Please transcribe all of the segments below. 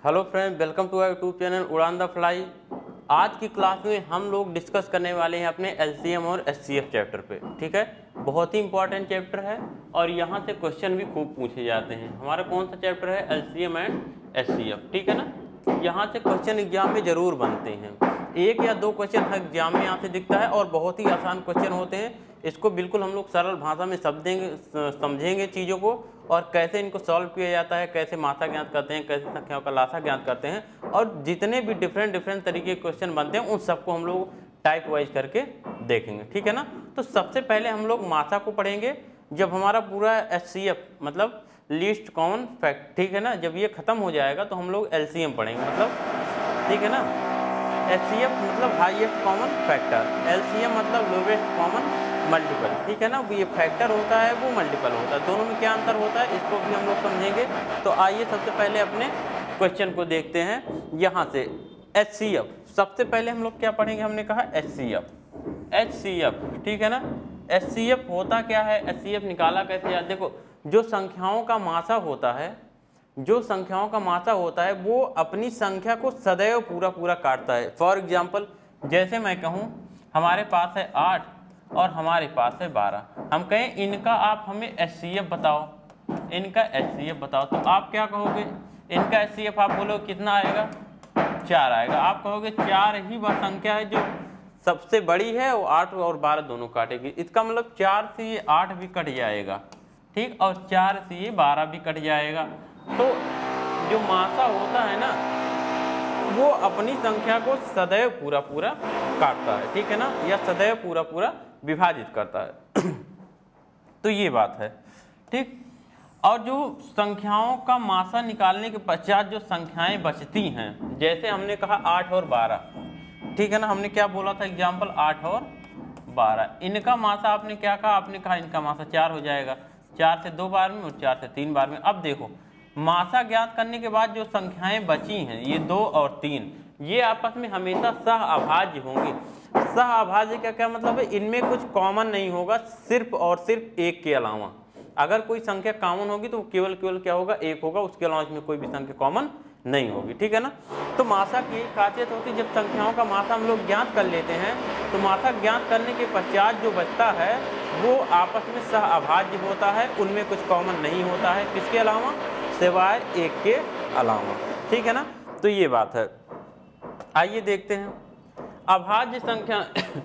Hello friend, welcome to our YouTube channel Udaan the fly. आज की class में हम लोग डिस्कस करने वाले हैं अपने एलसीएम और एचसीएफ चैप्टर पे। ठीक है, बहुत ही इंपॉर्टेंट चैप्टर है और यहाँ से क्वेश्चन भी खूब पूछे जाते हैं। हमारा कौन सा चैप्टर है? LCM and HCF. ठीक है ना, यहाँ से क्वेश्चन एग्जाम में ज़रूर बनते हैं। एक या दो क्वेश्चन एग्जाम में यहाँ से दिखता है और बहुत ही आसान क्वेश्चन होते हैं। इसको बिल्कुल हम लोग सरल भाषा में समझेंगे चीज़ों को और कैसे इनको सॉल्व किया जाता है, कैसे मात्रा ज्ञात करते हैं, कैसे संख्याओं का लासा ज्ञात करते हैं और जितने भी डिफरेंट तरीके के क्वेश्चन बनते हैं उन सबको हम लोग टाइप वाइज करके देखेंगे। ठीक है ना, तो सबसे पहले हम लोग मात्रा को पढ़ेंगे। जब हमारा पूरा एचसीएफ मतलब लीस्ट कॉमन फैक्ट, ठीक है ना, जब ये खत्म हो जाएगा तो हम लोग एलसीएम पढ़ेंगे। मतलब ठीक है ना, एचसीएफ मतलब हाईएस्ट कॉमन फैक्टर, एलसीएम मतलब लोवेस्ट कॉमन मल्टीपल। ठीक है ना, ये फैक्टर होता है वो मल्टीपल होता है, दोनों में क्या अंतर होता है इसको भी हम लोग समझेंगे। तो आइए सबसे पहले अपने क्वेश्चन को देखते हैं। यहाँ से एचसीएफ सबसे पहले हम लोग क्या पढ़ेंगे? हमने कहा एचसीएफ। ठीक है ना, एचसीएफ होता क्या है, एचसीएफ निकाला कैसे जाए? देखो, जो संख्याओं का मासा होता है, जो संख्याओं का मासा होता है वो अपनी संख्या को सदैव पूरा काटता है। फॉर एग्जाम्पल, जैसे मैं कहूँ हमारे पास है 8 और हमारे पास है 12, हम कहें इनका आप हमें एचसीएफ बताओ, इनका एचसीएफ बताओ, तो आप क्या कहोगे? इनका एचसीएफ आप बोलो कितना आएगा? 4 आएगा। आप कहोगे 4 ही वह संख्या है जो सबसे बड़ी है, वो 8 और 12 दोनों काटेगी। इसका मतलब 4 से ये 8 भी कट जाएगा, ठीक, और 4 से ये 12 भी कट जाएगा। तो जो मासा होता है ना वो अपनी संख्या को सदैव पूरा काटता है। ठीक है ना, या सदैव पूरा विभाजित करता है। तो ये बात है, ठीक। और जो संख्याओं का मासा निकालने के पश्चात जो संख्याएं बचती हैं, जैसे हमने कहा 8 और 12, ठीक है ना, हमने क्या बोला था एग्जाम्पल 8 और 12, इनका मासा आपने क्या कहा? आपने कहा इनका मासा 4 हो जाएगा। 4 से 2 बार में और 4 से 3 बार में। अब देखो, मासा ज्ञात करने के बाद जो संख्याएं बची हैं ये 2 और 3, ये आपस में हमेशा सहअभाज्य होंगी। सहअभाज्य का क्या मतलब है? इनमें कुछ कॉमन नहीं होगा, सिर्फ और सिर्फ एक के अलावा। अगर कोई संख्या कॉमन होगी तो केवल क्या होगा? एक होगा, उसके अलावा इसमें कोई भी संख्या कॉमन नहीं होगी। ठीक है ना, तो मासा की खासियत होती है, जब संख्याओं का मासा हम लोग ज्ञात कर लेते हैं तो मासा ज्ञात करने के पश्चात जो बचता है वो आपस में सहअभाज्य होता है, उनमें कुछ कॉमन नहीं होता है, किसके अलावा? सिवाय एक के अलावा। ठीक है ना, तो ये बात है। आइए देखते हैं अभाज्य संख्या।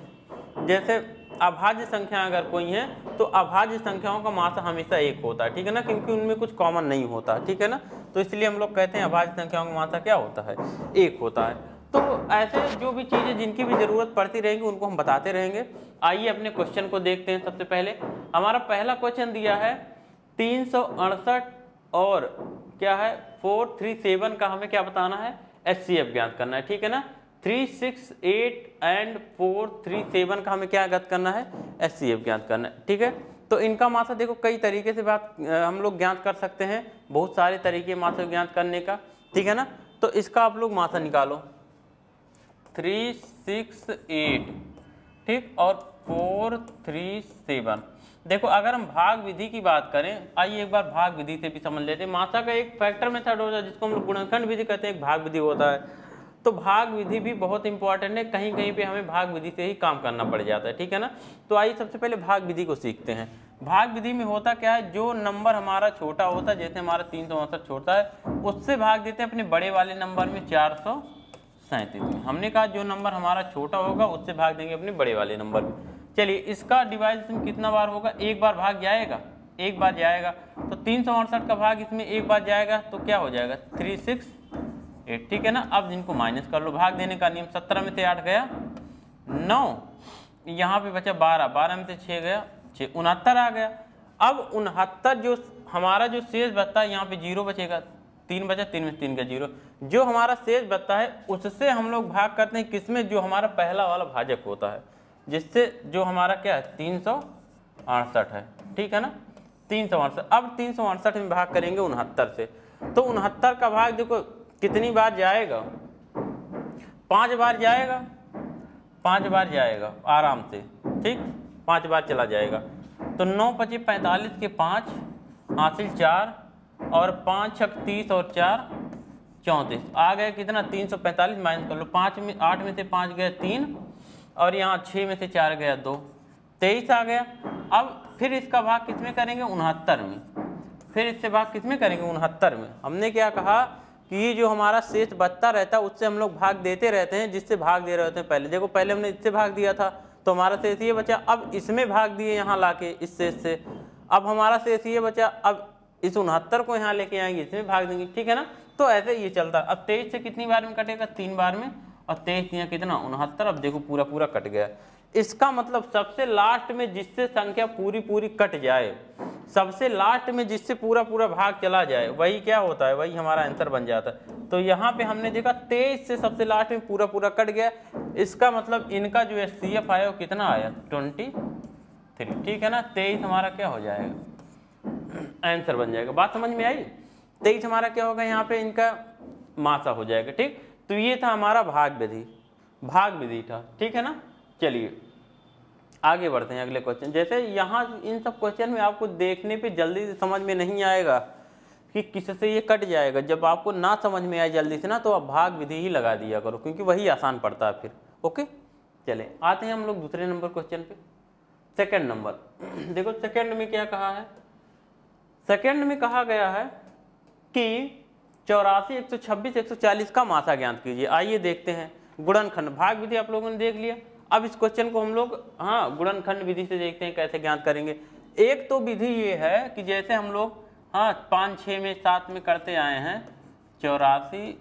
जैसे अभाज्य संख्या अगर कोई है तो अभाज्य संख्याओं का मासा हमेशा एक होता है। ठीक है ना, क्योंकि उनमें कुछ कॉमन नहीं होता। ठीक है ना, तो इसलिए हम लोग कहते हैं अभाज्य संख्याओं का मासा क्या होता है? एक होता है। तो ऐसे जो भी चीज़ें जिनकी भी ज़रूरत पड़ती रहेंगी उनको हम बताते रहेंगे। आइए अपने क्वेश्चन को देखते हैं। सबसे पहले हमारा पहला क्वेश्चन दिया है 368 और क्या है 437 का हमें क्या बताना है? एचसीएफ ज्ञात करना है। ठीक है ना, 368 एंड 437 का हमें क्या ज्ञात करना है? एचसीएफ ज्ञात करना है। ठीक है, तो इनका मासा देखो कई तरीके से बात हम लोग ज्ञात कर सकते हैं, बहुत सारे तरीके मासा ज्ञात करने का। ठीक है ना, तो इसका आप लोग मासा निकालो 368, ठीक, और 437। देखो अगर हम भाग विधि की बात करें, आइए एक बार भाग विधि से भी समझ लेते हैं। मासा का एक फैक्टर मेथड होता है जिसको हम लोग गुणनखंड विधि कहते हैं, एक भाग विधि होता है। तो भाग विधि भी बहुत इंपॉर्टेंट है, कहीं कहीं पे हमें भाग विधि से ही काम करना पड़ जाता है। ठीक है ना, तो आइए सबसे पहले भाग विधि को सीखते हैं। भाग विधि में होता क्या है, जो नंबर हमारा छोटा होता है, जैसे हमारा 368 छोटा है, उससे भाग देते हैं अपने बड़े वाले नंबर में 437 में। हमने कहा जो नंबर हमारा छोटा होगा उससे भाग देंगे अपने बड़े वाले नंबर में। चलिए, इसका डिवाइडेशन कितना बार होगा? एक बार भाग जाएगा, एक बार जाएगा, तो 368 का भाग इसमें एक बार जाएगा तो क्या हो जाएगा? 368। ठीक है ना, अब इनको माइनस कर लो। भाग देने का नियम, 17 में से 8 गया 9, यहाँ पे बचा 12, 12 में से 6 गया 6, 69 आ गया। अब 69 जो हमारा जो शेष बचता है, यहाँ पे 0 बचेगा, 3 बचा, 3 में 3 का 0, जो हमारा शेष बचता है उससे हम लोग भाग करते हैं किसमें? जो हमारा पहला वाला भाजक होता है, जिससे जो हमारा क्या है 368 है। ठीक है ना, 368। अब 368 में भाग करेंगे 69 से, तो 69 का भाग देखो कितनी बार जाएगा? 5 बार जाएगा, 5 बार जाएगा आराम से, ठीक, 5 बार चला जाएगा। तो 9 × 5 = 45 के 5 हासिल 4 और 5 × 6 = 30 और 4 34 आ गया कितना 345 माइनस कर लो 5 में 8 में से 5 गया 3 और यहाँ 6 में से 4 गया 2 23 आ गया। अब फिर इसका भाग किस में करेंगे 69 में, फिर इससे भाग किस में करेंगे 69 में। हमने क्या कहा कि ये जो हमारा शेष बचता रहता है उससे हम लोग भाग देते रहते हैं जिससे भाग दे रहे होते हैं। पहले देखो पहले हमने इससे भाग दिया था तो हमारा शेष ये बचा, अब इसमें भाग दिए यहाँ लाके इस शेष से, अब हमारा शेष ये बचा, अब इस 69 को यहाँ लेके आएंगे इसमें भाग देंगे, ठीक है ना। तो ऐसे ये चलता। अब 23 से कितनी बार में कटेगा 3 बार में, और 23 यहाँ कितना 69। अब देखो पूरा पूरा कट गया। इसका मतलब सबसे लास्ट में जिससे संख्या पूरी पूरी कट जाए, सबसे लास्ट में जिससे पूरा पूरा भाग चला जाए वही क्या होता है, वही हमारा आंसर बन जाता है। तो यहाँ पे हमने देखा 23 से सबसे लास्ट में पूरा पूरा कट गया, इसका मतलब इनका जो HCF आया वो कितना आया 23, ठीक है ना। 23 हमारा क्या हो जाएगा आंसर बन जाएगा। बात समझ में आई। 23 हमारा क्या होगा यहाँ पे इनका मासा हो जाएगा, ठीक। तो ये था हमारा भाग विधि था, ठीक है ना। चलिए आगे बढ़ते हैं अगले क्वेश्चन। जैसे यहाँ इन सब क्वेश्चन में आपको देखने पे जल्दी से समझ में नहीं आएगा कि किससे ये कट जाएगा। जब आपको ना समझ में आए जल्दी से ना तो आप भाग विधि ही लगा दिया करो क्योंकि वही आसान पड़ता है फिर। ओके चले आते हैं हम लोग दूसरे नंबर क्वेश्चन पे। सेकंड नंबर देखो सेकंड में क्या कहा है। सेकंड में कहा गया है कि 84, 126, 140 का मासा ज्ञात कीजिए। आइए देखते हैं। गुणनखंड भाग विधि आप लोगों ने देख लिया। अब इस क्वेश्चन को हम लोग गुणनखंड विधि से देखते हैं कैसे ज्ञात करेंगे। एक तो विधि ये है कि जैसे हम लोग 5, 6 में 7 में करते आए हैं 84,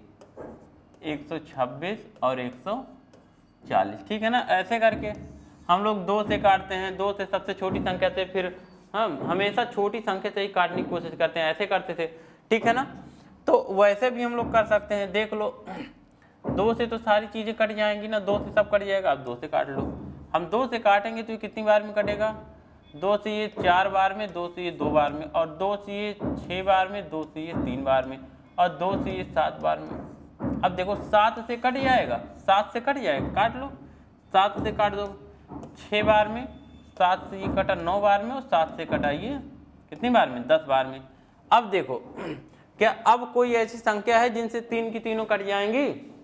126 और 140, ठीक है ना। ऐसे करके हम लोग 2 से काटते हैं, 2 से सबसे छोटी संख्या से, फिर हम हमेशा छोटी संख्या से ही काटने की कोशिश करते हैं, ऐसे करते थे, ठीक है ना। तो वैसे भी हम लोग कर सकते हैं। देख लो 2 से तो सारी चीजें कट जाएंगी ना, 2 से सब कट जाएगा। अब 2 से काट लो। हम 2 से काटेंगे तो ये कितनी बार में कटेगा 2 से ये 4 बार में, 2 से ये 2 बार में, और 2 से ये 6 बार में, 2 से ये 3 बार में, और 2 से ये 7 बार में। अब देखो 7 से कट जाएगा, 7 से कट जाएगा, काट लो। 7 से काट दो 6 बार में, 7 से ये कटा 9 बार में, और 7 से कटाइए कितनी बार में 10 बार में। अब देखो क्या अब कोई ऐसी संख्या है जिनसे 3 की तीनों कट जाएंगी।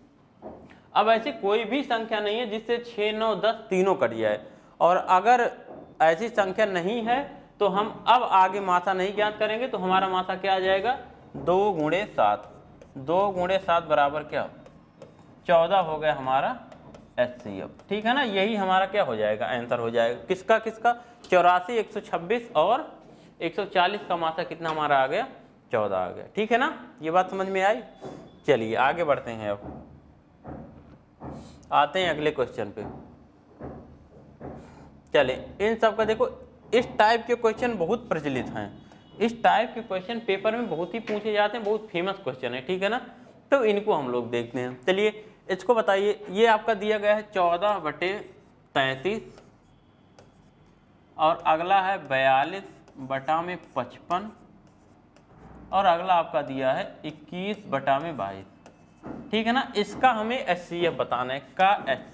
अब ऐसी कोई भी संख्या नहीं है जिससे 6, 9, 10 तीनों कट जाए। और अगर ऐसी संख्या नहीं है तो हम अब आगे मासा नहीं ज्ञात करेंगे। तो हमारा मासा क्या आ जाएगा 2 गुणे 7। 2 गुणे 7 बराबर क्या 14 हो गया हमारा HCF, ठीक है ना। यही हमारा क्या हो जाएगा आंसर हो जाएगा। किसका 84, 126 और 140 का मासा कितना हमारा आ गया 14 आ गया, ठीक है ना। ये बात समझ में आई। चलिए आगे बढ़ते हैं। अब आते हैं अगले क्वेश्चन पे। चले इन सब का देखो इस टाइप के क्वेश्चन बहुत प्रचलित हैं। इस टाइप के क्वेश्चन पेपर में बहुत ही पूछे जाते हैं, बहुत फेमस क्वेश्चन है, ठीक है ना। तो इनको हम लोग देखते हैं। चलिए इसको बताइए। ये आपका दिया गया है 14/33 और अगला है 42/55 और अगला आपका दिया है 21/22, ठीक है ना। इसका हमें HCF बताना है, का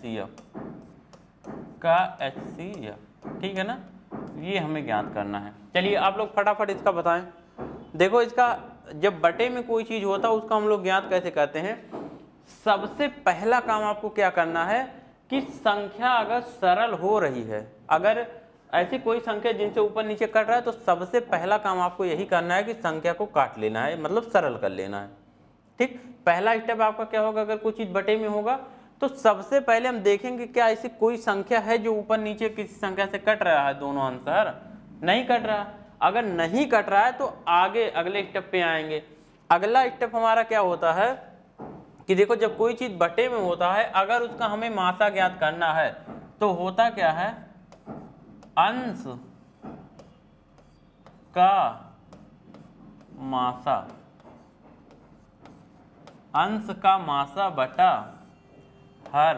HCF, ठीक है ना। ये हमें ज्ञात करना है। चलिए आप लोग फटाफट इसका बताएं। देखो इसका जब बटे में कोई चीज होता है उसका हम लोग ज्ञात कैसे करते हैं। सबसे पहला काम आपको क्या करना है कि संख्या अगर सरल हो रही है, अगर ऐसी कोई संख्या जिनसे ऊपर नीचे कट रहा है, तो सबसे पहला काम आपको यही करना है कि संख्या को काट लेना है, मतलब सरल कर लेना है, ठीक। पहला स्टेप आपका क्या होगा, अगर कोई चीज बटे में होगा तो सबसे पहले हम देखेंगे क्या ऐसी कोई संख्या है जो ऊपर नीचे किसी संख्या से कट रहा है, दोनों आंसर नहीं कट रहा। अगर नहीं कट रहा है तो आगे अगले स्टेप पे आएंगे। अगला स्टेप हमारा क्या होता है कि देखो जब कोई चीज बटे में होता है, अगर उसका हमें मासा ज्ञात करना है तो होता क्या है, अंश का मासा, अंश का मासा बटा हर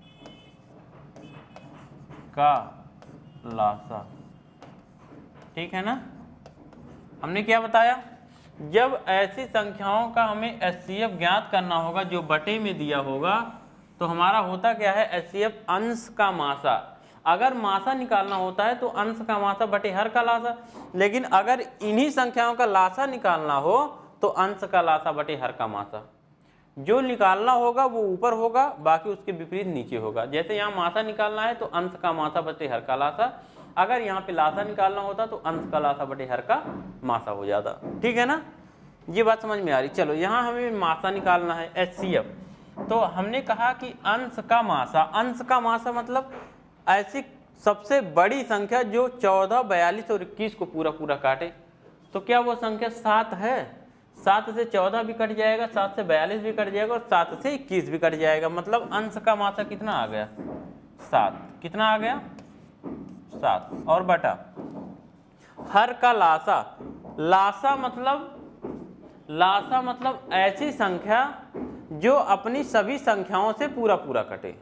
का लासा, ठीक है ना। हमने क्या बताया, जब ऐसी संख्याओं का हमें HCF ज्ञात करना होगा जो बटे में दिया होगा, तो हमारा होता क्या है HCF अंश का मासा। अगर मासा निकालना होता है तो अंश का मासा बटे हर का लासा, लेकिन अगर इन्हीं संख्याओं का लासा निकालना हो तो अंश का लासा बटे हर का मासा। जो निकालना होगा वो ऊपर होगा, बाकी उसके विपरीत नीचे होगा। जैसे यहाँ मासा निकालना है तो अंश का मासा बटे हर का लासा, अगर यहाँ पे लासा निकालना होता तो अंश का लासा बटे हर का मासा हो जाता। ठीक है ना, ये बात समझ में आ रही। चलो यहाँ हमें मासा निकालना है HCF, तो हमने कहा कि अंश का मासा मतलब ऐसी सबसे बड़ी संख्या जो 14, 42 और 21 को पूरा पूरा काटे। तो क्या वो संख्या 7 है? 7 से 14 भी कट जाएगा, 7 से 42 भी कट जाएगा और 7 से 21 भी कट जाएगा। मतलब अंश का मासा कितना आ गया? 7। कितना आ गया? 7। और बटा हर का लासा, लासा मतलब ऐसी संख्या जो अपनी सभी संख्याओं से पूरा पूरा कटे।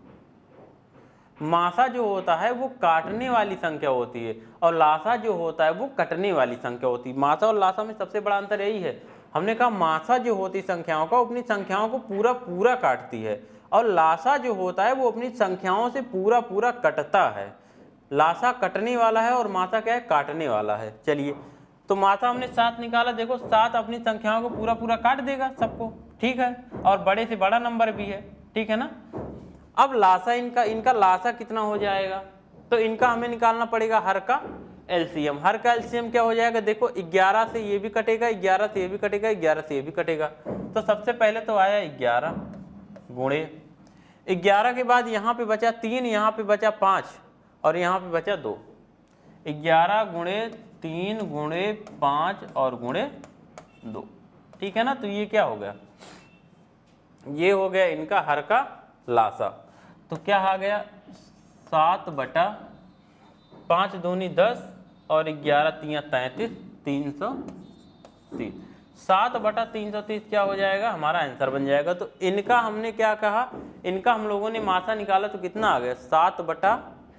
मासा जो होता है वो काटने वाली संख्या होती है और लासा जो होता है वो कटने वाली संख्या होती है। मासा और लासा में सबसे बड़ा अंतर यही है। हमने कहा मासा जो होती है संख्याओं का, अपनी संख्याओं को पूरा पूरा काटती है, और लासा जो होता है वो अपनी संख्याओं से पूरा पूरा कटता है। लासा कटने वाला है और मासा क्या है? काटने वाला है। चलिए, तो मासा हमने 7 निकाला। देखो 7 अपनी संख्याओं को पूरा पूरा काट देगा सबको, ठीक है, और बड़े से बड़ा नंबर भी है, ठीक है ना। अब लासा इनका लासा कितना हो जाएगा? तो इनका हमें निकालना पड़ेगा हर का एलसीएम। हर का एलसीएम क्या हो जाएगा? देखो 11 से ये भी कटेगा, 11 से ये भी कटेगा, 11 से ये भी कटेगा। तो सबसे पहले तो आया 11 गुणे 11 के बाद यहाँ पे बचा 3, यहाँ पे बचा 5 और यहाँ पे बचा 2। 11 गुणे 3 गुणे 5 और गुणे 2, ठीक है ना। तो ये क्या हो गया? ये हो गया इनका हर का लासा। तो क्या आ गया? 7 बटा 5 दूनी 10 और 11 तियां 33, 330। 7 बटा 330 क्या हो जाएगा? हमारा आंसर बन जाएगा। तो इनका हमने क्या कहा? इनका हम लोगों ने मासा निकाला तो कितना आ गया? 7 बटा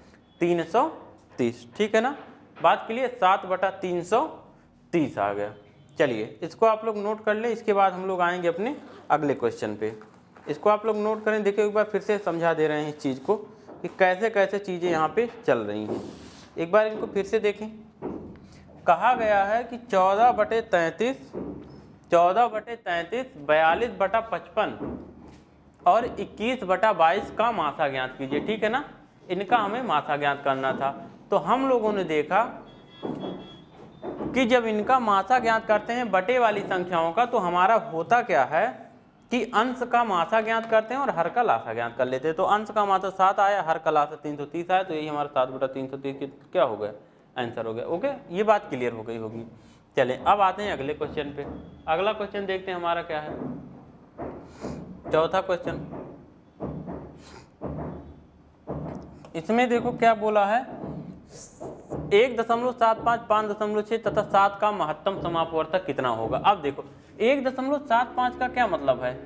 330, ठीक है ना। बात के लिए 7 बटा 330 आ गया। चलिए इसको आप लोग नोट कर लें, इसके बाद हम लोग आएंगे अपने अगले क्वेश्चन पे। इसको आप लोग नोट करें। देखिए एक बार फिर से समझा दे रहे हैं इस चीज़ को कि कैसे कैसे चीज़ें यहाँ पे चल रही हैं। एक बार इनको फिर से देखें। कहा गया है कि 14 बटे 33, 42 बटा 55 और 21 बटा 22 का मासा ज्ञात कीजिए, ठीक है ना। इनका हमें मासा ज्ञात करना था। तो हम लोगों ने देखा कि जब इनका मासा ज्ञात करते हैं बटे वाली संख्याओं का, तो हमारा होता क्या है कि अंश का मासा ज्ञात करते हैं और हर का लासा ज्ञात कर लेते हैं। तो अंश का मासा 7 आया, हर का लासा 330 आया, तो यही हमारा 7 बटा 330 क्या हो गया? आंसर हो गया। ओके, ये बात क्लियर हो गई होगी। चलें अब आते हैं अगले क्वेश्चन पे। अगला क्वेश्चन देखते हैं हमारा क्या है। चौथा क्वेश्चन, इसमें देखो क्या बोला है। 1.75, 5.6 तथा 7 का महत्तम समापवर्तक कितना होगा? अब देखो 1.75 का क्या मतलब है?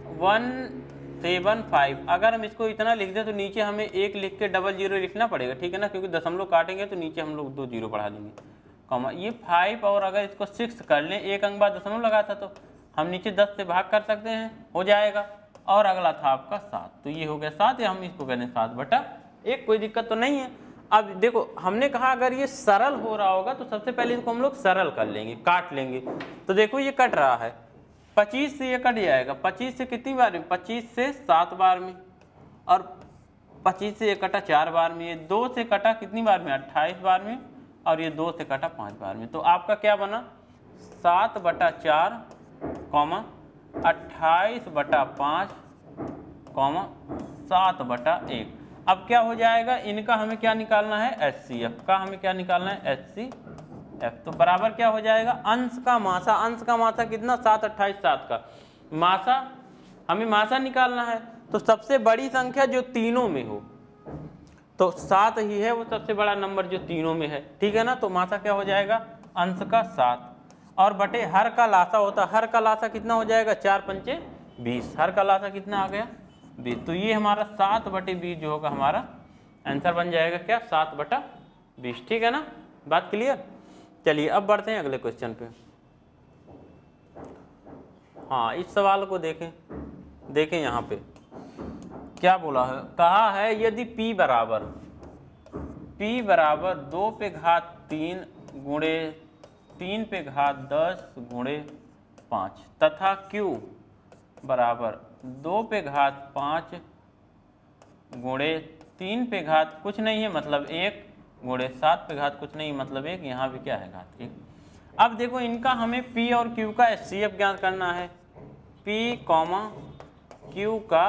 175। अगर हम इसको इतना लिख दें तो नीचे हमें 1 लिख के डबल 0 लिखना पड़ेगा, ठीक है ना, क्योंकि दशमलव काटेंगे तो नीचे हम लोग 2 0 बढ़ा देंगे, कॉमा। ये 5 और अगर इसको 6 कर लें, एक अंक बाद दशमलव लगा था तो हम नीचे 10 से भाग कर सकते हैं, हो जाएगा। और अगला था आपका 7, तो ये हो गया 7, या हम इसको कहते हैं 7 बटा 1, कोई दिक्कत तो नहीं है। अब देखो हमने कहा अगर ये सरल हो रहा होगा तो सबसे पहले इसको हम लोग सरल कर लेंगे, काट लेंगे। तो देखो ये कट रहा है, 25 से ये कट जाएगा। 25 से कितनी बार में? 25 से 7 बार में, और 25 से ये कटा 4 बार में। ये 2 से कटा कितनी बार में? 28 बार में, और ये 2 से कटा 5 बार में। तो आपका क्या बना? 7 बटा 4, 28 बटा 5, 7 बटा 1। अब क्या हो जाएगा? इनका हमें क्या निकालना है? HCF का हमें क्या निकालना है? HCF। तो बराबर क्या हो जाएगा? अंश का मासा। अंश का मासा कितना? 7, 28, 7 का मासा। हमें मासा निकालना है, तो सबसे बड़ी संख्या जो तीनों में हो, तो 7 ही है वो सबसे बड़ा नंबर जो तीनों में है, ठीक है ना। तो मासा क्या हो जाएगा? अंश का 7 और बटे हर का लासा होता है। हर का लासा कितना हो जाएगा? 4 पंचे 20। हर का लासा कितना आ गया? 20। तो ये हमारा 7 बटे 20 जो होगा हमारा आंसर बन जाएगा क्या? 7 बटा 20, ठीक है ना। बात क्लियर? चलिए अब बढ़ते हैं अगले क्वेश्चन पे। हाँ, इस सवाल को देखें यहाँ पे क्या बोला है। कहा है यदि p बराबर 2 पे घात 3 गुणे 3 पे घात 10 गुणे 5 तथा q बराबर 2 पे घात 5 गुणे 3 पे घात कुछ नहीं है मतलब 1 गुणे 7 पे घात कुछ नहीं मतलब 1, यहाँ भी क्या है घात 1। अब देखो इनका हमें P और Q का HCF ज्ञात करना है, P, Q का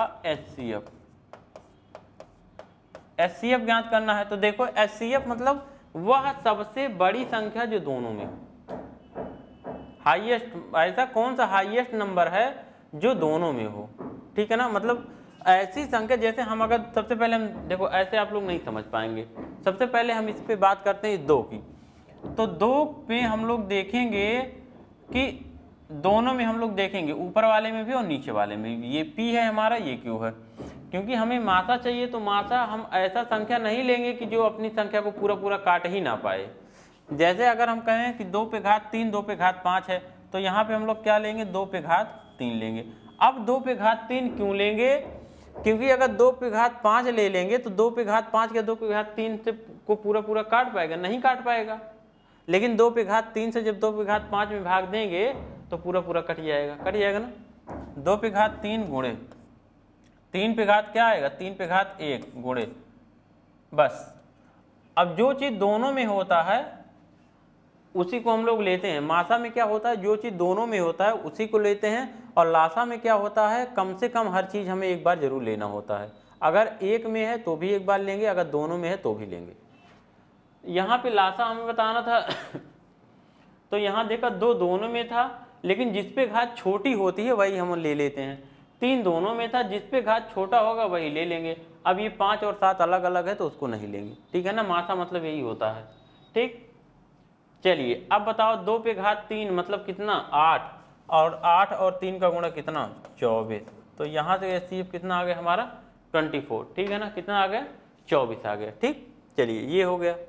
HCF ज्ञात करना है। तो देखो HCF मतलब वह सबसे बड़ी संख्या जो दोनों में हो, हाईएस्ट, ऐसा कौन सा हाईएस्ट नंबर है जो दोनों में हो, ठीक है ना। मतलब ऐसी संख्या, जैसे हम अगर सबसे पहले हम देखो, ऐसे आप लोग नहीं समझ पाएंगे, सबसे पहले हम इस पे बात करते हैं 2 की। तो 2 पे हम लोग देखेंगे कि दोनों में हम लोग देखेंगे, ऊपर वाले में भी और नीचे वाले में भी, ये P है हमारा, ये Q है। क्योंकि हमें मासा चाहिए तो मासा हम ऐसा संख्या नहीं लेंगे कि जो अपनी संख्या को पूरा पूरा काट ही ना पाए। जैसे अगर हम कहें कि 2 पे घात 3 2 पे घात 5 है, तो यहाँ पे हम लोग क्या लेंगे, 2 पे घात 3 लेंगे। अब 2 पे घात 3 क्यों लेंगे, क्योंकि अगर 2 पे घात 5 ले लेंगे तो 2 पे घात 5 के 2 पे घात 3 से को पूरा पूरा काट पाएगा, नहीं काट पाएगा। लेकिन 2 पे घात 3 से जब 2 पे घात 5 में भाग देंगे तो पूरा पूरा कट जाएगा ना। 2 पे घात 3 गुणे 3 पे घात क्या आएगा, 3 पे घात 1 गुणे, बस। अब जो चीज दोनों में होता है उसी को हम लोग लेते हैं। मासा में क्या होता है, जो चीज दोनों में होता है उसी को लेते हैं, और लासा में क्या होता है, कम से कम हर चीज हमें एक बार जरूर लेना होता है। अगर एक में है तो भी एक बार लेंगे, अगर दोनों में है तो भी लेंगे। यहाँ पे लासा हमें बताना था तो यहाँ देखा 2 दोनों में था, लेकिन जिस पे घात छोटी होती है वही हम ले लेते हैं। 3 दोनों में था, जिस पे घात छोटा होगा वही ले लेंगे। अब ये 5 और 7 अलग अलग है तो उसको नहीं लेंगे, ठीक है ना। मासा मतलब यही होता है, ठीक। चलिए अब बताओ 2 पे घात 3 मतलब कितना, 8, और 8 और 3 का गुणा कितना, 24। तो यहाँ से HCF कितना आ गया हमारा, 24, ठीक है ना। कितना आ गया, 24 आ गया, ठीक। चलिए ये हो गया।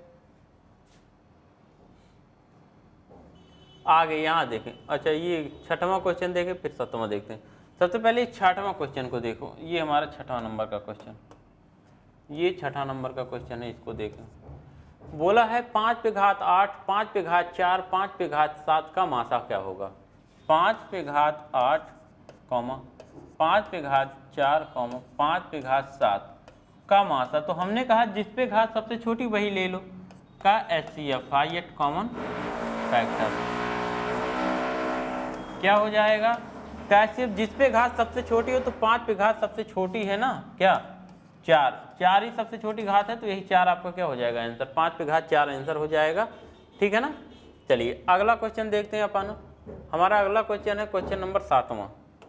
आगे यहाँ देखें, अच्छा ये 6वां क्वेश्चन देखें, फिर 7वां देखते हैं। सबसे पहले 6वां क्वेश्चन को देखो, ये हमारा 6वां नंबर का क्वेश्चन, ये 6वां नंबर का क्वेश्चन है, इसको देखें। बोला है 5 पे घात 8, 5 पे घात 4, 5 पे घात 7 का मासा क्या होगा। 5 पे घात 8, 5 पे घात 4, 5 पे घात 7 का मासा। तो हमने कहा जिस पे घात सबसे छोटी वही ले लो, का HCF, हाईएस्ट कॉमन फैक्टर, क्या हो जाएगा, का HCF जिस पे घात सबसे छोटी हो, तो 5 पे घात सबसे छोटी है ना, क्या 4 ही सबसे छोटी घात है, तो यही 4 आपका क्या हो जाएगा आंसर, 5 पे घात 4 आंसर हो जाएगा, ठीक है ना। चलिए अगला क्वेश्चन देखते हैं अपन। हमारा अगला क्वेश्चन है क्वेश्चन नंबर 7वां।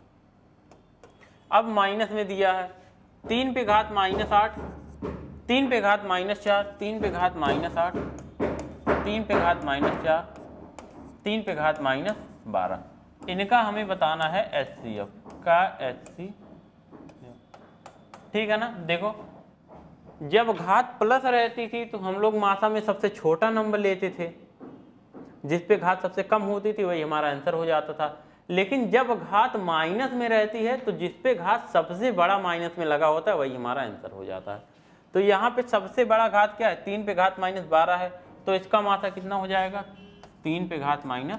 अब माइनस में दिया है 3 पे घात -8, 3 पे घात -4, 3 पे घात -8, 3 पे घात -4, 3 पे घात -12। इनका हमें बताना है HCF का HCF, ठीक है ना। देखो जब घात प्लस रहती थी तो हम लोग मासा में सबसे छोटा नंबर लेते थे, जिस पे घात सबसे कम होती थी वही हमारा आंसर हो जाता था। लेकिन जब घात माइनस में रहती है तो जिस पे घात सबसे बड़ा माइनस में लगा होता है वही हमारा आंसर हो जाता है। तो यहाँ पे सबसे बड़ा घात क्या है, 3 पे घात -12 है, तो इसका मासा कितना हो जाएगा, 3 पे घात -12,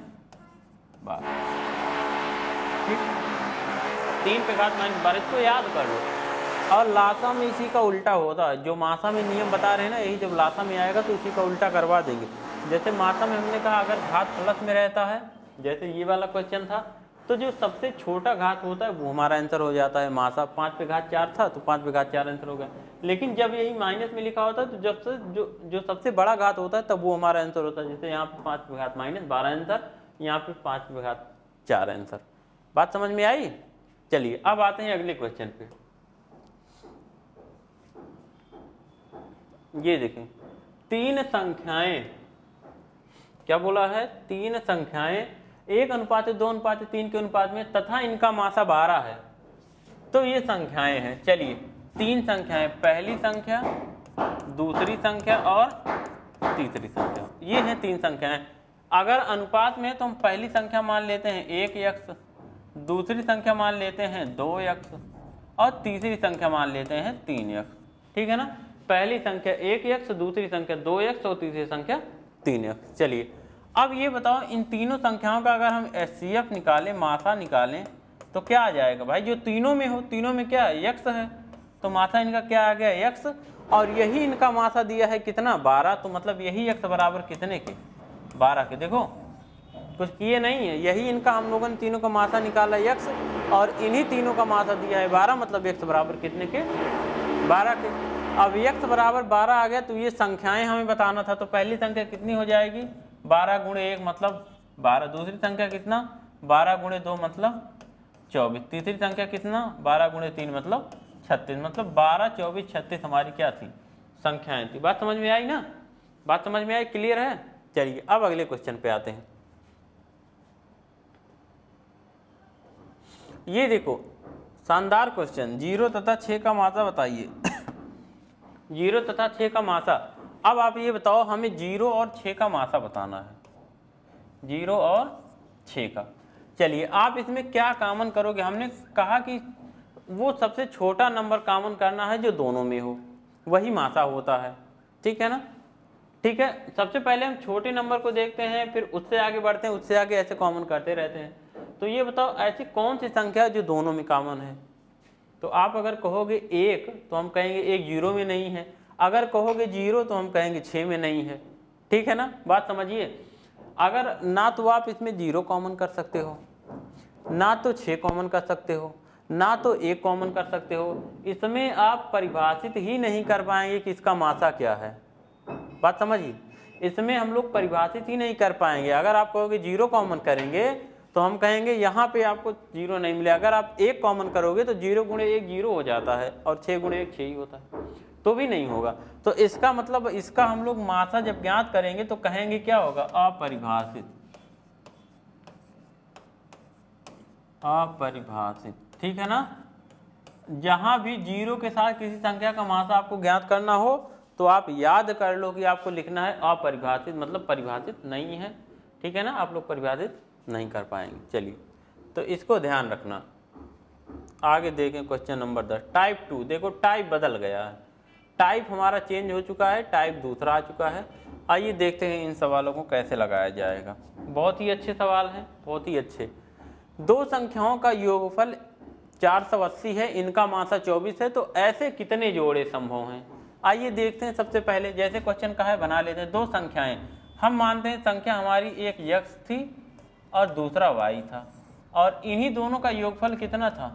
ठीक। 3 पे घात -12, इसको याद कर लो। और लासा में इसी का उल्टा होता है, जो मासा में नियम बता रहे हैं ना, यही जब लासा में आएगा तो इसी का उल्टा करवा देंगे। जैसे मासा में हमने कहा अगर घात प्लस में रहता है, जैसे ये वाला क्वेश्चन था, तो जो सबसे छोटा घात होता है वो हमारा आंसर हो जाता है। मासा 5 पे घात 4 था तो 5 पे घात 4 आंसर हो गया। लेकिन जब यही माइनस में लिखा होता है तो जब से जो सबसे बड़ा घात होता है तब वो हमारा आंसर होता है। जैसे यहाँ पे 5 पे घात -12 आंसर, यहाँ पे 5 पे घात 4 आंसर। बात समझ में आई। चलिए अब आते हैं अगले क्वेश्चन पे। ये देखें 3 संख्याएं, क्या बोला है, 3 संख्याएं 1:2:3 के अनुपात में तथा इनका मासा 12 है। तो ये संख्याएं हैं। चलिए 3 संख्याएं, पहली संख्या, दूसरी संख्या और तीसरी संख्या, ये हैं 3 संख्याएं। अगर अनुपात में तो हम पहली संख्या मान लेते हैं 1x, दूसरी संख्या मान लेते हैं 2x और तीसरी संख्या मान लेते हैं 3x, ठीक है ना। पहली संख्या 1x, दूसरी संख्या 2x और तीसरी संख्या 3x। चलिए अब ये बताओ इन तीनों संख्याओं का अगर हम HCF निकालें, मासा निकालें, तो क्या आ जाएगा भाई, जो तीनों में हो, तीनों में क्या है, x है, तो मासा इनका क्या आ गया, x, और यही इनका मासा दिया है कितना, 12, तो मतलब यही x बराबर कितने के, 12 के। देखो कुछ किए नहीं है, यही इनका हम लोगों ने तीनों का मासा निकाला x, और इन्हीं तीनों का मासा दिया है 12, मतलब x बराबर कितने के, 12 के। अब x बराबर 12 आ गया, तो ये संख्याएं हमें बताना था, तो पहली संख्या कितनी हो जाएगी, 12 गुणे 1 मतलब 12, दूसरी संख्या कितना, 12 गुणे 2 मतलब 24, तीसरी संख्या कितना, 12 गुणे 3 मतलब 36, मतलब 12, 24, 36 हमारी क्या थी, संख्याएं थी। बात समझ में आई ना, बात समझ में आई, क्लियर है। चलिए अब अगले क्वेश्चन पे आते हैं। ये देखो शानदार क्वेश्चन, 0 तथा 6 का मासा बताइए। 0 तथा 6 का मासा। अब आप ये बताओ, हमें 0 और 6 का मासा बताना है, 0 और 6 का। चलिए आप इसमें क्या कॉमन करोगे, हमने कहा कि वो सबसे छोटा नंबर कॉमन करना है जो दोनों में हो, वही मासा होता है, ठीक है ना। ठीक है, सबसे पहले हम छोटे नंबर को देखते हैं, फिर उससे आगे बढ़ते हैं, उससे आगे ऐसे कॉमन करते रहते हैं। तो ये बताओ ऐसी कौन सी संख्या जो दोनों में कॉमन है। तो आप अगर कहोगे 1 तो हम कहेंगे 1 0 में नहीं है, अगर कहोगे 0 तो हम कहेंगे 6 में नहीं है, ठीक है ना, बात समझिए। अगर ना तो आप इसमें 0 कॉमन कर सकते हो, ना तो 6 कॉमन कर सकते हो, ना तो 1 कॉमन कर सकते हो, इसमें आप परिभाषित ही नहीं कर पाएंगे कि इसका मासा क्या है। बात समझिए, इसमें हम लोग परिभाषित ही नहीं कर पाएंगे। अगर आप कहोगे 0 कॉमन करेंगे तो हम कहेंगे यहाँ पे आपको 0 नहीं मिले। अगर आप 1 कॉमन करोगे तो 0 गुणे 1 0 हो जाता है, और 6 गुणे 1 6 ही होता है, तो भी नहीं होगा। तो इसका मतलब इसका हम लोग मासा जब ज्ञात करेंगे तो कहेंगे क्या होगा, अपरिभाषित, अपरिभाषित, ठीक है ना। जहां भी 0 के साथ किसी संख्या का मासा आपको ज्ञात करना हो तो आप याद कर लो कि आपको लिखना है अपरिभाषित, मतलब परिभाषित नहीं है, ठीक है ना, आप लोग परिभाषित नहीं कर पाएंगे। चलिए तो इसको ध्यान रखना। आगे देखें क्वेश्चन नंबर 10, टाइप 2। देखो टाइप बदल गया है, टाइप हमारा चेंज हो चुका है, टाइप दूसरा आ चुका है। आइए देखते हैं इन सवालों को कैसे लगाया जाएगा। बहुत ही अच्छे सवाल हैं, बहुत ही अच्छे। दो संख्याओं का योगफल 480 है, इनका मासा 24 है, तो ऐसे कितने जोड़े संभव हैं। आइए देखते हैं। सबसे पहले जैसे क्वेश्चन का है बना लेते हैं। दो संख्याएं, हम मानते हैं संख्या हमारी एक x थी और दूसरा y था, और इन्हीं दोनों का योगफल कितना था,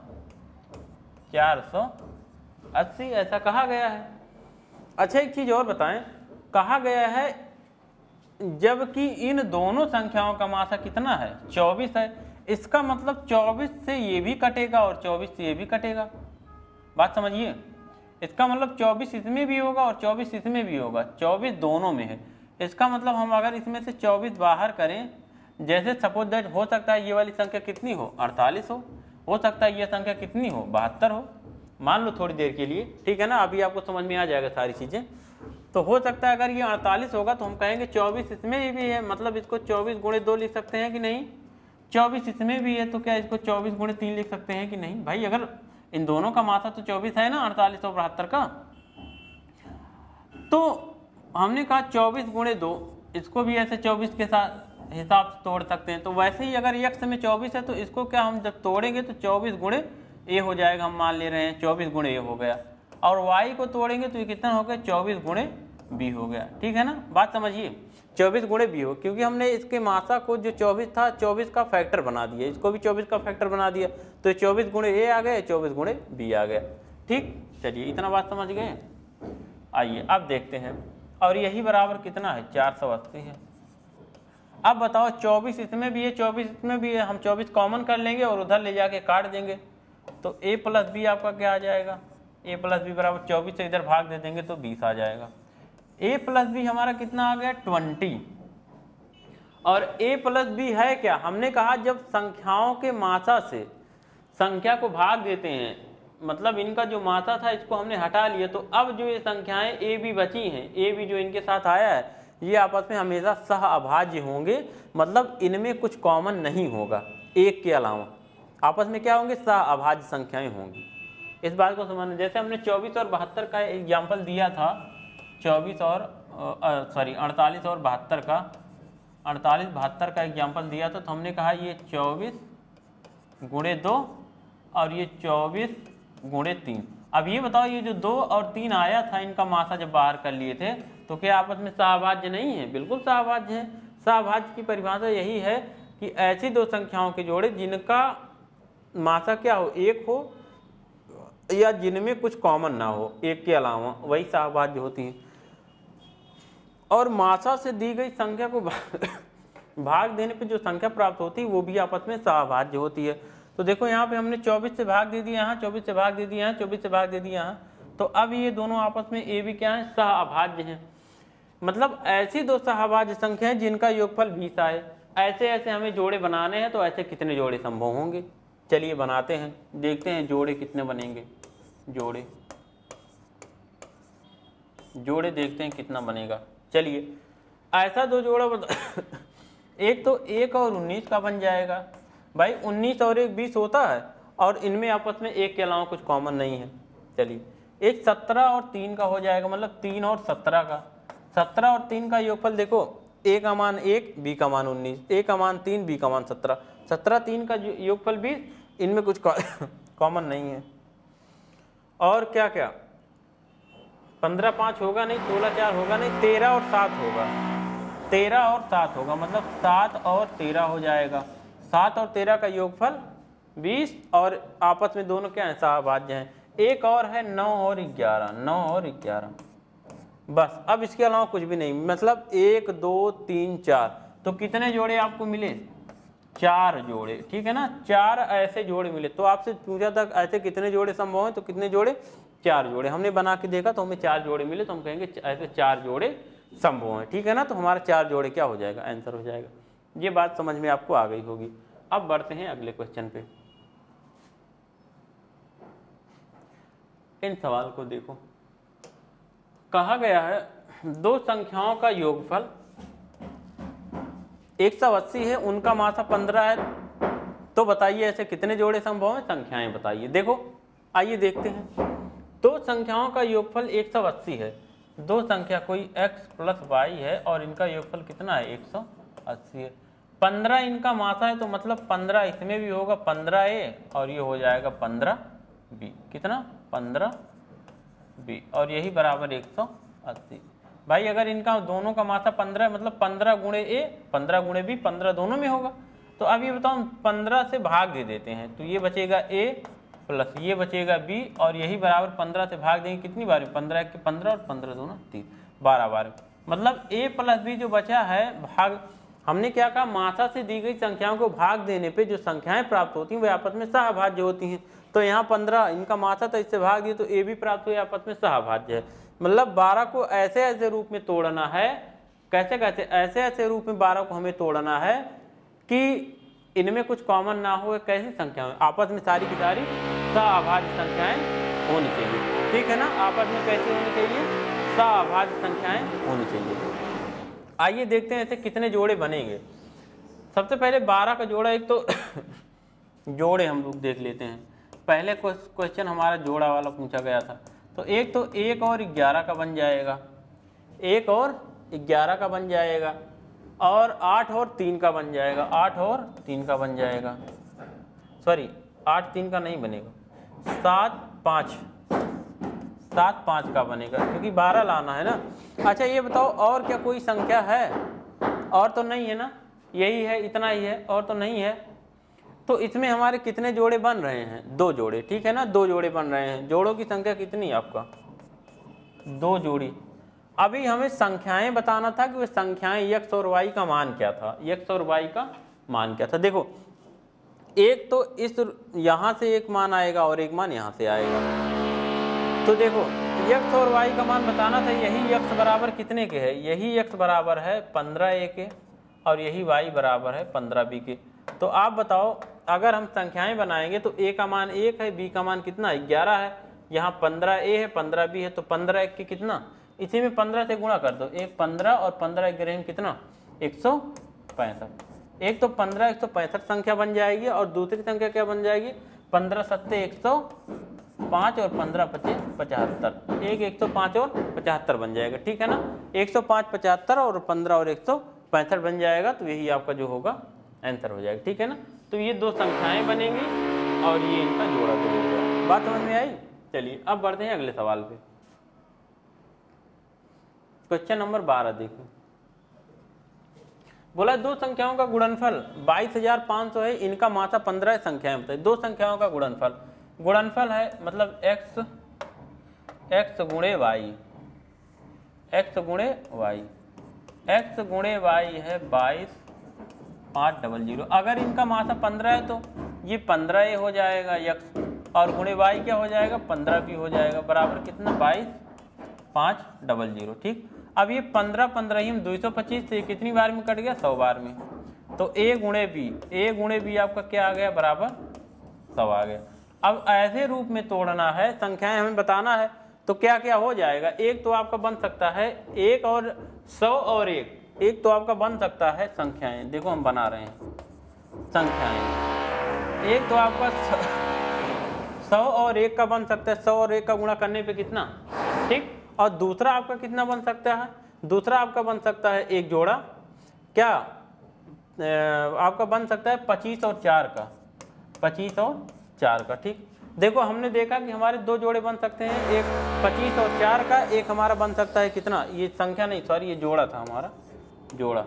480, ऐसा कहा गया है। अच्छा एक चीज और बताएं, कहा गया है जबकि इन दोनों संख्याओं का मासा कितना है, 24 है। इसका मतलब 24 से ये भी कटेगा और 24 से ये भी कटेगा। बात समझिए, इसका मतलब 24 इसमें भी होगा और 24 इसमें भी होगा, 24 दोनों में है। इसका मतलब हम अगर इसमें से 24 बाहर करें, जैसे सपोज दैट हो सकता है ये वाली संख्या कितनी हो, 48 हो सकता है ये संख्या कितनी हो, 72 हो, मान लो थोड़ी देर के लिए, ठीक है ना, अभी आपको समझ में आ जाएगा सारी चीज़ें। तो हो सकता है अगर ये 48 होगा तो हम कहेंगे 24 इसमें भी है, मतलब इसको 24 गुणे 2 लिख सकते हैं कि नहीं, 24 इसमें भी है तो क्या इसको 24 गुणे 3 लिख सकते हैं कि नहीं। भाई अगर इन दोनों का मासा तो 24 है ना, 48 और 72 का, तो हमने कहा 24 गुणे 2, इसको भी ऐसे 24 के साथ हिसाब से तोड़ सकते हैं। तो वैसे ही अगर x में 24 है तो इसको क्या हम जब तोड़ेंगे तो 24 गुणे a हो जाएगा, हम मान ले रहे हैं 24 गुणे a हो गया, और y को तोड़ेंगे तो ये कितना हो गया, 24 गुणे b हो गया, ठीक है ना। बात समझिए, 24 गुणे b हो, क्योंकि हमने इसके मासा को जो 24 था 24 का फैक्टर बना दिया, इसको भी 24 का फैक्टर बना दिया, तो 24 गुणे a आ गए, 24 गुणे b आ गया, ठीक। चलिए इतना बात समझ गए। आइए अब देखते हैं, और यही बराबर कितना है, 480 है। अब बताओ 24 इसमें भी है, 24 इसमें भी है, हम 24 कॉमन कर लेंगे और उधर ले जाके काट देंगे, तो a प्लस बी आपका क्या आ जाएगा, a प्लस बी बराबर 24 से इधर भाग दे देंगे तो 20 आ जाएगा। a प्लस बी हमारा कितना आ गया, 20, और a प्लस बी है क्या, हमने कहा जब संख्याओं के मासा से संख्या को भाग देते हैं, मतलब इनका जो मासा था इसको हमने हटा लिया, तो अब जो ये संख्याएं a b बची हैं, a b जो इनके साथ आया है, ये आपस में हमेशा सह अभाज्य होंगे, मतलब इनमें कुछ कॉमन नहीं होगा, एक के अलावा आपस में क्या होंगे, सह अभाज्य संख्याएं होंगी। इस बात को समझना, जैसे हमने 24 और 72 का एग्जाम्पल दिया था, 48 और 72 का, 48 72 का एग्जाम्पल दिया था, तो हमने कहा ये 24 गुणे 2 और ये 24 गुणे 3। अब ये बताओ, ये जो 2 और 3 आया था, इनका मासा जब बाहर कर लिए थे तो क्या आपस में सहभाज्य नहीं है? बिल्कुल सहभाज्य है। सहभाज्य की परिभाषा यही है कि ऐसी दो संख्याओं के जोड़े जिनका मासा क्या हो, एक हो, या जिनमें कुछ कॉमन ना हो एक के अलावा, वही सहभाज्य होती हैं। और मासा से दी गई संख्या को भाग देने पे जो संख्या प्राप्त होती है वो भी आपस में सहभाज्य होती है। तो देखो यहाँ पे हमने 24 से भाग दे दिया, यहाँ 24 से भाग दे दिया, यहाँ 24 से भाग दे दिया यहाँ, तो अब ये दोनों आपस में ये भी क्या है, सहभाज्य हैं। मतलब ऐसी दो सहभाज्य संख्या है जिनका योगफल 20 आए। ऐसे ऐसे हमें जोड़े बनाने हैं, तो ऐसे कितने जोड़े संभव होंगे? चलिए बनाते हैं, देखते हैं जोड़े कितने बनेंगे। जोड़े देखते हैं कितना बनेगा। चलिए ऐसा दो जोड़ा बता एक तो 1 और 19 का बन जाएगा। भाई 19 और 1 20 होता है, और इनमें आपस में एक के अलावा कुछ कॉमन नहीं है। चलिए एक 17 और 3 का हो जाएगा, मतलब 3 और 17 का। 17 और 3 का योगफल देखो, a का मान 1, b का मान 19, a का मान 3, b का मान 17। 17 3 का योगफल 20, इनमें कुछ कॉमन नहीं है। और क्या क्या, 15 5 होगा नहीं, 16 4 होगा नहीं, 13 और 7 होगा। 13 और 7 होगा, मतलब 7 और 13 हो जाएगा। 7 और 13 का योगफल 20, और आपस में दोनों क्या है, सहभाज्य हैं। एक और है 9 और 11, 9 और 11, बस। अब इसके अलावा कुछ भी नहीं, मतलब 1 2 3 4। तो कितने जोड़े आपको मिले? 4 जोड़े, ठीक है ना। 4 ऐसे जोड़े मिले। तो आपसे पूछा था ऐसे कितने जोड़े संभव हैं, तो कितने जोड़े? 4 जोड़े। हमने बना के देखा तो हमें 4 जोड़े मिले, तो हम कहेंगे ऐसे 4 जोड़े संभव हैं, ठीक है ना। तो हमारा 4 जोड़े क्या हो जाएगा, आंसर हो जाएगा। ये बात समझ में आपको आ गई होगी। अब बढ़ते हैं अगले क्वेश्चन पे। इन सवाल को देखो, कहा गया है दो संख्याओं का योगफल 180 है, उनका मासा 15 है, तो बताइए ऐसे कितने जोड़े संभव हैं, संख्याएं बताइए। देखो आइए देखते हैं। दो संख्याओं का योगफल 180 है। दो संख्या कोई x प्लस y है और इनका योगफल कितना है, 180 है। 15 इनका मासा है, तो मतलब 15 इसमें भी होगा 15a, और ये हो जाएगा 15b। कितना, 15b, और यही बराबर 180। भाई अगर इनका दोनों का मासा 15 है, मतलब 15 गुणे a 15 गुणे b, 15 दोनों में होगा। तो अब ये बताओ 15 से भाग दे देते हैं, तो ये बचेगा a प्लस ये बचेगा b, और यही बराबर 15 से भाग देंगे कितनी बार, 15 के 15 और 15 दोनों 3, 12 बार। मतलब a प्लस b जो बचा है भाग, हमने क्या कहा, मासा से दी गई संख्याओं को भाग देने पे जो संख्याएं प्राप्त होती हैं वे आपस में सहभाज्य होती हैं। तो यहाँ 15 इनका मासा था, इससे भाग दिए तो a भी प्राप्त हुए, आपस में सहभाज्य है। मतलब 12 को ऐसे ऐसे रूप में तोड़ना है, कैसे कैसे, ऐसे ऐसे रूप में 12 को हमें तोड़ना है कि इनमें कुछ कॉमन ना हो। कैसी संख्याएं, आपस में सारी की सारी सहभाज्य संख्याएं होनी चाहिए, ठीक है ना। आपस में कैसी होनी चाहिए, सहभाज्य संख्याएं होनी चाहिए। आइए देखते हैं ऐसे कितने जोड़े बनेंगे। सबसे पहले 12 का जोड़ा, एक तो जोड़े हम लोग देख लेते हैं। पहले क्वेश्चन हमारा जोड़ा वाला पूछा गया था, तो एक तो 1 और 11 का बन जाएगा, 1 और 11 का बन जाएगा, और 8 और 3 का बन जाएगा, 8 और 3 का बन जाएगा, सॉरी 8 3 का नहीं बनेगा, 7 5 का बनेगा, क्योंकि 12 लाना है ना। अच्छा ये बताओ और क्या कोई संख्या है, और तो नहीं है ना, यही है, इतना ही है, और तो नहीं है। तो इसमें हमारे कितने जोड़े बन रहे हैं, 2 जोड़े, ठीक है ना, 2 जोड़े बन रहे हैं। जोड़ों की संख्या कितनी आपका, 2 जोड़ी। अभी हमें संख्याएं बताना था कि वे संख्याएं x और y का मान क्या था, x और y का मान क्या था। देखो एक तो इस यहां से एक मान आएगा और एक मान यहां से आएगा। तो देखो x और y का मान बताना था, यही x बराबर कितने के है, यही x बराबर है 15a के, और यही y बराबर है 15b के। तो आप बताओ अगर हम संख्याएं बनाएंगे तो a का मान 1 है, b का मान कितना 11 है, यहाँ 15a है 15b है, तो 15 1 के कितना, इसी में 15 से गुणा कर दो, एक 15 और 15 ग्रेम कितना 165। एक तो 15 165 संख्या बन जाएगी, और दूसरी संख्या क्या बन जाएगी, 15 सत्ते 105 और 15 पचे 75, एक 105 और 75 बन जाएगा, ठीक है ना। 105 75 और 15 और 165 बन जाएगा, तो यही आपका जो होगा आंसर हो जाएगा, ठीक है ना। तो ये 2 संख्याएं बनेंगी, और ये इनका जोड़ा 2 हो गया। बात समझ में आई? चलिए अब बढ़ते हैं अगले सवाल पे। क्वेश्चन नंबर 12 देखो, बोला दो संख्याओं का गुणनफल 22,500 है, इनका मात्रा 15 संख्याएं बताइए। दो संख्याओं का गुणनफल, गुणनफल है मतलब x गुणे वाई, x गुणे वाई, x गुणे वाई है 22,500। अगर इनका मात्रा 15 है तो ये 15 हो जाएगा x, और गुणे वाई क्या हो जाएगा 15 भी हो जाएगा, बराबर कितना 22,500। ठीक, अब ये 15 15 ही 225 से कितनी बार में कट गया 100 बार में, तो a गुणे b आपका क्या आ गया बराबर 100 आ गया। अब ऐसे रूप में तोड़ना है, संख्याएं हमें बताना है, तो क्या क्या हो जाएगा। एक तो आपका बन सकता है 1 और 100 और 1 तो आपका बन सकता है संख्याएं, देखो हम बना रहे हैं संख्याएं। एक तो आपका 100 और 1 का बन सकता है, 100 और 1 का गुणा करने पे कितना, ठीक। और दूसरा आपका कितना बन सकता है, दूसरा आपका बन सकता है एक जोड़ा क्या आपका बन सकता है 25 और 4 का, 25 और 4 का। ठीक, देखो हमने देखा कि हमारे दो जोड़े बन सकते हैं, एक 25 और 4 का, एक हमारा बन सकता है कितना, ये संख्या नहीं सॉरी ये जोड़ा था हमारा, जोड़ा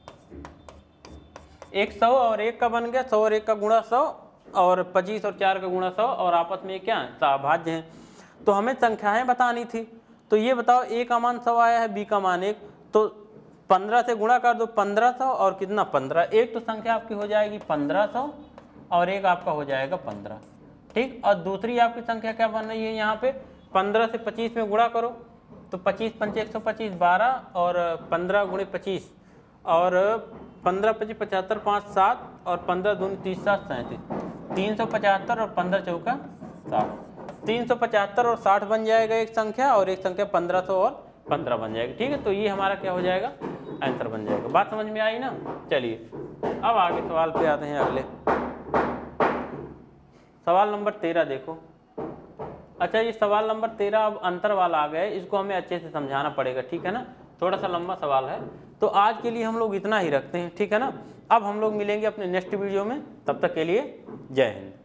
एक 100 और 1 का बन गया, 100 और 1 का गुणा 100 और 25 और 4 का गुणा 100, और आपस में क्या है सहभाज्य हैं। तो हमें संख्याएं बतानी थी, तो ये बताओ a का मान 100 आया है, b का मान 1, तो 15 से गुणा कर दो 1500 और कितना 15, एक तो संख्या आपकी हो जाएगी 1500 और एक आपका हो जाएगा 15। ठीक, और दूसरी आपकी संख्या क्या बन रही है यहाँ पे 15 से 25 में गुणा करो तो 25 पंच 125 12 और 15 गुणे 25 और 15 25 75 5 7 और 15 दूनी 30 7 37 375 और 15 चौका 60, 375 और 60 बन जाएगा एक संख्या, और एक संख्या 1500 और 15 बन जाएगी। ठीक है, तो ये हमारा क्या हो जाएगा आंसर बन जाएगा। बात समझ में आई ना? चलिए अब आगे सवाल पे आते हैं अगले सवाल नंबर 13 देखो। अच्छा ये सवाल नंबर 13 अब अंतर वाला आ गया है, इसको हमें अच्छे से समझाना पड़ेगा, ठीक है ना, थोड़ा सा लंबा सवाल है, तो आज के लिए हम लोग इतना ही रखते हैं, ठीक है ना। अब हम लोग मिलेंगे अपने नेक्स्ट वीडियो में, तब तक के लिए जय हिंद।